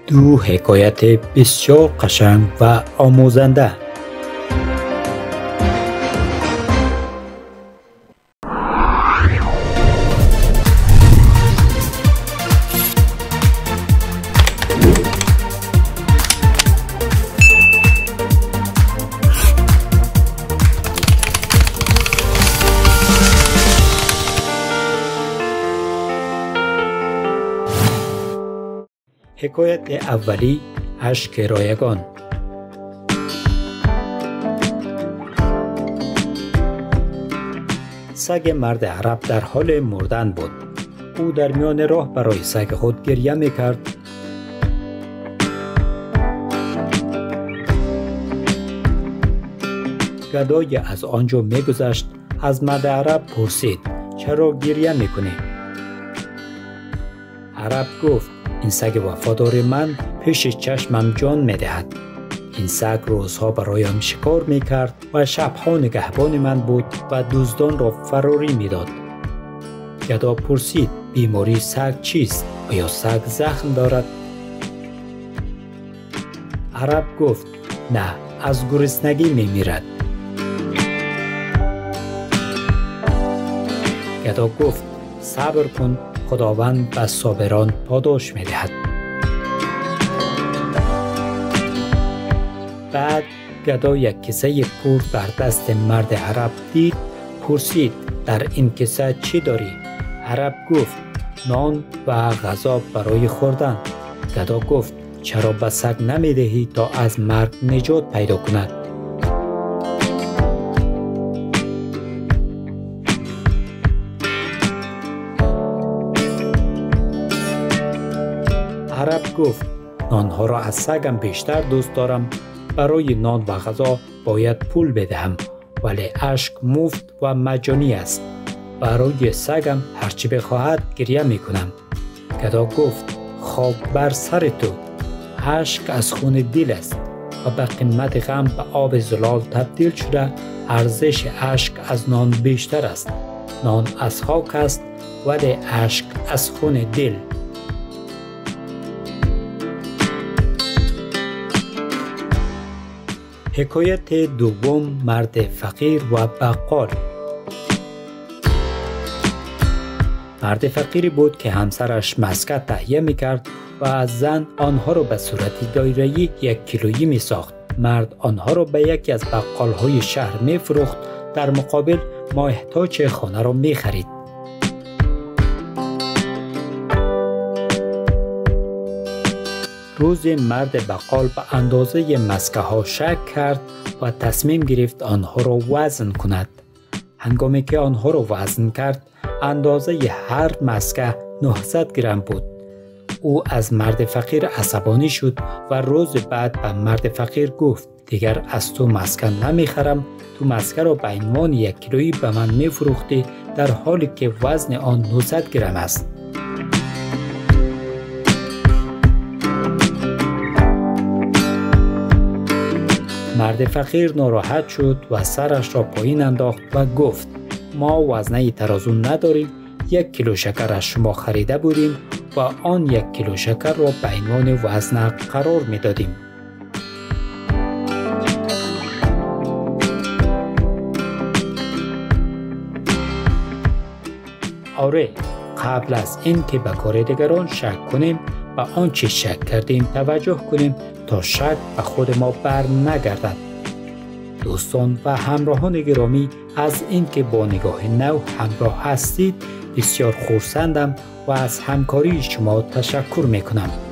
دو حکایت بسیار قشنگ و آموزنده. حکایت اولی، اشک رایگان. سگ مرد عرب در حال مردن بود. او در میان راه برای سگ خود گریه می‌کرد. گدایی از آنجا می‌گذشت. از مرد عرب پرسید: چرا گریه می‌کنی؟ عرب گفت: این سگ وفادار من پیش چشمم جان می‌دهد. این سگ روزها برایم شکار می‌کرد و شب‌ها نگهبان من بود و دزدان را فراری می‌داد. گدا پرسید: بیماری سگ چیست؟ آیا سگ زخم دارد؟ عرب گفت: نه، از گرسنگی می‌میرد. گدا گفت: صبر کن، خداوند به صابران پاداش می‌دهد. بعد گدا یک کیسه پول در دست مرد عرب دید. پرسید: در این کیسه چی داری؟ عرب گفت: نان و غذا برای خوردن. گدا گفت: چرا به سگ نمی‌دهی تا از مرگ نجات پیدا کند؟ عرب گفت: نانها را از سگم بیشتر دوست دارم. برای نان و غذا باید پول بدهم، ولی اشک مفت و مجانی است. برای سگم هرچی بخواهد گریه میکنم. گدا گفت: خاک بر سر تو، اشک از خون دل است و به قیمت غم به آب زلال تبدیل شده. ارزش اشک از نان بیشتر است. نان از خاک است ولی اشک از خون دل. حکایت دوم، مرد فقیر و بقال. مرد فقیری بود که همسرش مسکت تهیه می‌کرد و از زن آنها را به صورت دایره‌ای 1 کیلویی می‌ساخت. مرد آنها را به یکی از بقال‌های شهر می‌فروخت. در مقابل ماهتاج خانه را می‌خرید. روز مرد بقال به اندازه مسکه ها شک کرد و تصمیم گرفت آنها را وزن کند. هنگامی که آنها را وزن کرد، اندازه هر مسکه 900 گرم بود. او از مرد فقیر عصبانی شد و روز بعد به مرد فقیر گفت: دیگر از تو مسکه نمیخرم. تو مسکه را به عنوان 1 کیلویی به من میفروختی در حالی که وزن آن 900 گرم است. مرد فقیر ناراحت شد و سرش را پایین انداخت و گفت: ما وزنه ترازو نداریم. 1 کیلو شکر از شما خریده بودیم و آن 1 کیلو شکر را به عنوان وزنه قرار می دادیم. آره، قبل از این که به کار دیگران شک کنیم، به آنچه شک کردیم توجه کنیم تا شک به خود ما بر نگردد. دوستان و همراهان گرامی، از اینکه با نگاه نو همراه هستید بسیار خرسندم و از همکاری شما تشکر میکنم.